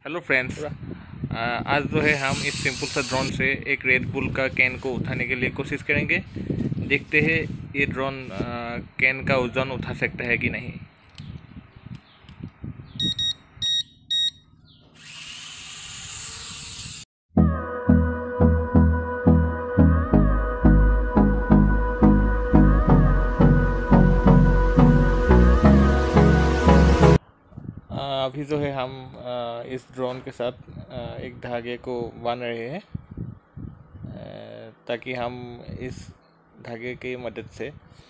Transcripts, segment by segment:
Hello friends, आज जो है हम इस सिंपल सा ड्रोन से एक रेड बुल का कैन को उठाने के लिए कोशिश करेंगे। देखते हैं ये ड्रोन कैन का वजन उठा सकता है कि नहीं। अभी जो है हम इस ड्रोन के साथ एक धागे को बांध रहे हैं, ताकि हम इस धागे की मदद से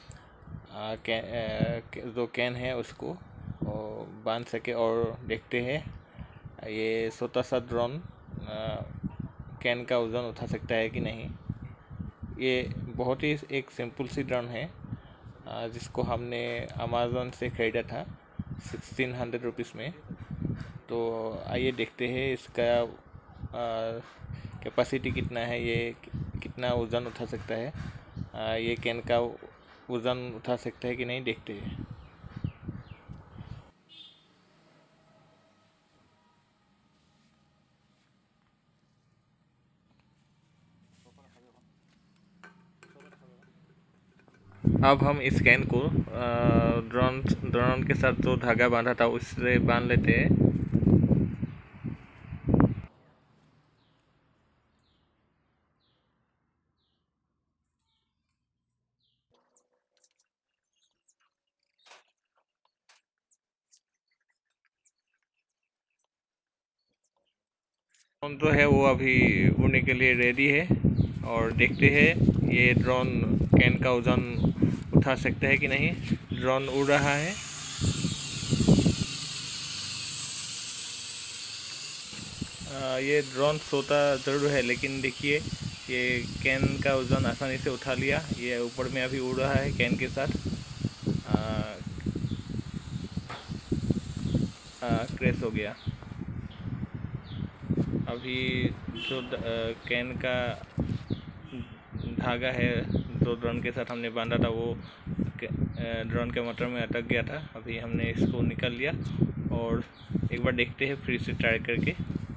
जो कैन है उसको बांध सके। और देखते हैं ये छोटा सा ड्रोन कैन का वज़न उठा सकता है कि नहीं। ये बहुत ही एक सिंपल सी ड्रोन है, जिसको हमने अमेज़न से ख़रीदा था 1600 रुपीज़ में। तो आइए देखते हैं इसका कैपेसिटी कितना है, ये कितना वज़न उठा सकता है, ये कैन का वज़न उठा सकता है कि नहीं, देखते हैं। अब हम इस कैन को ड्रोन ड्रोन के साथ जो धागा बांधा था उससे बांध लेते हैं। ड्रोन जो है वो अभी उड़ने के लिए रेडी है, और देखते हैं ये ड्रोन कैन का वज़न उठा सकता है कि नहीं। ड्रोन उड़ रहा है। ये ड्रोन छोटा ज़रूर है, लेकिन देखिए ये कैन का वज़न आसानी से उठा लिया। ये ऊपर में अभी उड़ रहा है कैन के साथ। क्रैश हो गया। अभी जो कैन का धागा है जो ड्रोन के साथ हमने बांधा था वो ड्रोन के मोटर में अटक गया था। अभी हमने इसको निकाल लिया और एक बार देखते हैं फिर से ट्राई करके।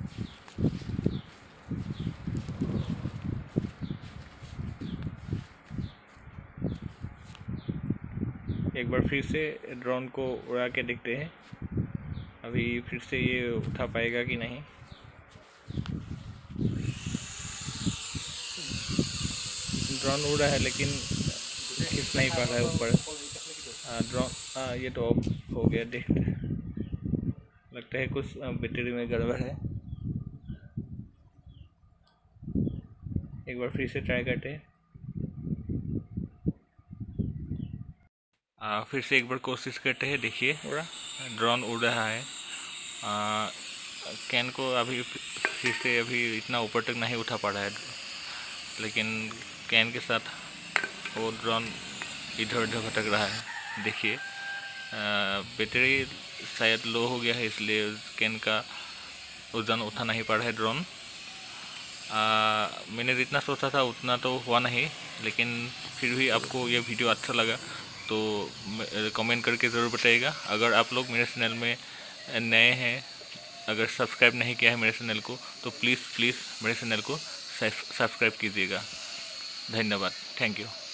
एक बार फिर से ड्रोन को उड़ा के देखते हैं अभी फिर से ये उठा पाएगा कि नहीं। ड्रोन उड़ रहा है लेकिन खिंच नहीं पा रहा है ऊपर। ड्रोन ये तो ऑफ हो गया। देखते लगता है कुछ बैटरी में गड़बड़ है। एक बार फिर से ट्राई करते हैं। फिर से एक बार कोशिश करते हैं। देखिए ड्रोन उड़ रहा है। कैन को अभी फिर से अभी इतना ऊपर तक नहीं उठा पा रहा है, लेकिन कैन के साथ वो ड्रोन इधर उधर भटक रहा है। देखिए बैटरी शायद लो हो गया है, इसलिए कैन का वज़न उठा नहीं पा रहा है ड्रोन। मैंने जितना सोचा था उतना तो हुआ नहीं, लेकिन फिर भी आपको ये वीडियो अच्छा लगा तो कमेंट करके ज़रूर बताइएगा। अगर आप लोग मेरे चैनल में नए हैं, अगर सब्सक्राइब नहीं किया है मेरे चैनल को, तो प्लीज़ मेरे चैनल को सब्सक्राइब कीजिएगा। धन्यवाद। Thank you.